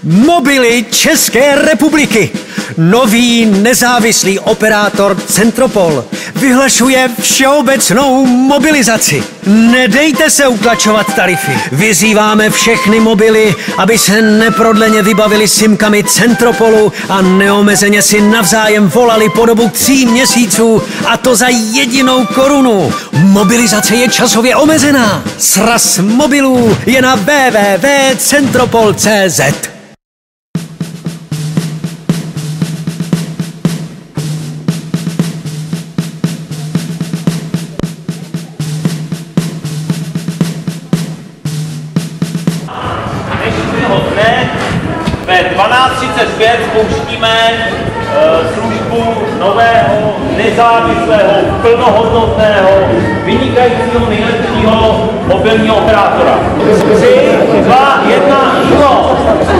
Mobily České republiky. Nový nezávislý operátor Centropol vyhlašuje všeobecnou mobilizaci. Nedejte se utlačovat tarify. Vyzýváme všechny mobily, aby se neprodleně vybavili simkami Centropolu a neomezeně si navzájem volali po dobu 3 měsíců, a to za 1 korunu. Mobilizace je časově omezená. Sraz mobilů je na www.centropol.cz. Ve 12:35 spouštíme službu nového, nezávislého, plnohodnotného, vynikajícího, nejlepšího mobilního operátora. 3, 2, 1, šlo!